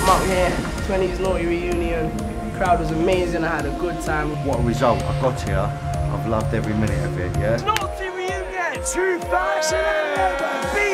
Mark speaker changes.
Speaker 1: I'm out here, 20s naughty reunion. Crowd was amazing, I had a good time.
Speaker 2: What a result, I got here, I've loved every minute of it, yeah?
Speaker 3: Naughty reunion 2011!